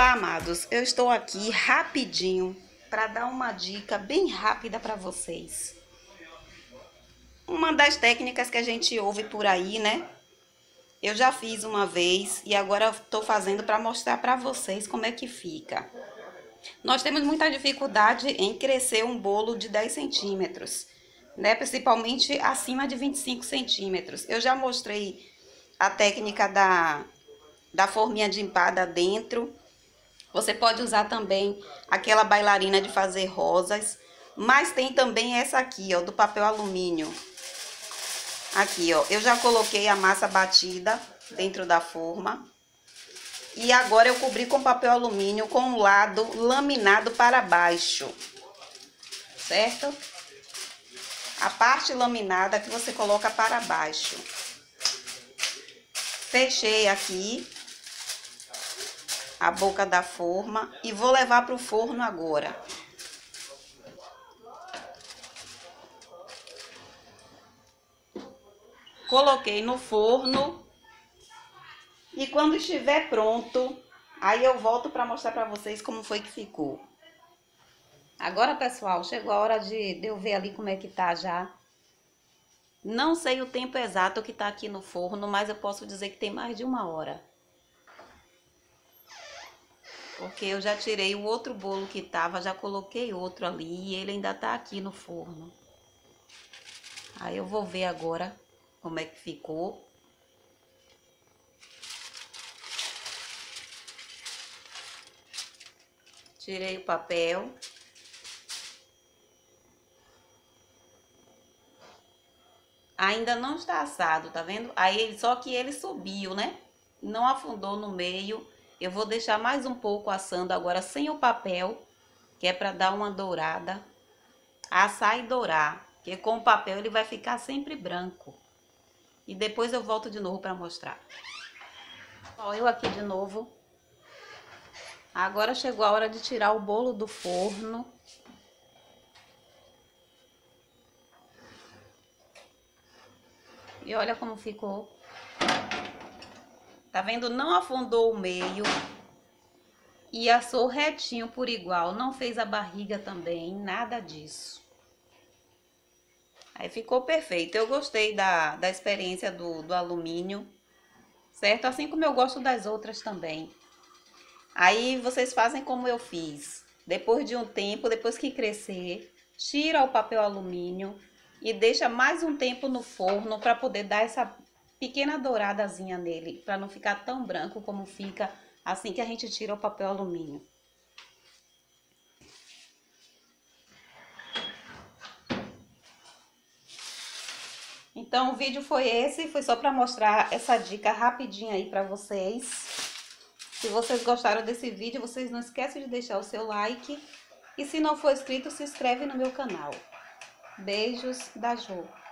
Olá, amados, eu estou aqui rapidinho para dar uma dica bem rápida para vocês. Uma das técnicas que a gente ouve por aí, né? Eu já fiz uma vez e agora estou fazendo para mostrar para vocês como é que fica. Nós temos muita dificuldade em crescer um bolo de 10 centímetros, né? Principalmente acima de 25 centímetros. Eu já mostrei a técnica da forminha de empada dentro. Você pode usar também aquela bailarina de fazer rosas, mas tem também essa aqui, ó, do papel alumínio. Aqui, ó, eu já coloquei a massa batida dentro da forma. E agora eu cobri com papel alumínio com o lado laminado para baixo, certo? A parte laminada que você coloca para baixo. Fechei aqui a boca da forma e vou levar para o forno agora. Coloquei no forno e quando estiver pronto, aí eu volto para mostrar para vocês como foi que ficou. Agora, pessoal, chegou a hora de eu ver ali como é que tá já. Não sei o tempo exato que tá aqui no forno, mas eu posso dizer que tem mais de 1 hora. Porque eu já tirei o outro bolo que tava, já coloquei outro ali e ele ainda tá aqui no forno. Aí eu vou ver agora como é que ficou. Tirei o papel. Ainda não está assado, tá vendo? Aí só que ele subiu, né? Não afundou no meio. Eu vou deixar mais um pouco assando agora sem o papel, que é para dar uma dourada. Assar e dourar, porque com o papel ele vai ficar sempre branco. E depois eu volto de novo para mostrar. Ó, eu aqui de novo. Agora chegou a hora de tirar o bolo do forno. E olha como ficou. Tá vendo? Não afundou o meio. E assou retinho por igual. Não fez a barriga também, nada disso. Aí ficou perfeito. Eu gostei da experiência do alumínio, certo? Assim como eu gosto das outras também. Aí vocês fazem como eu fiz. Depois de um tempo, depois que crescer, tira o papel alumínio e deixa mais um tempo no forno para poder dar essa pequena douradazinha nele, para não ficar tão branco como fica assim que a gente tira o papel alumínio. Então o vídeo foi esse, foi só para mostrar essa dica rapidinha aí para vocês. Se vocês gostaram desse vídeo, vocês não esquecem de deixar o seu like. E se não for inscrito, se inscreve no meu canal. Beijos da Jo.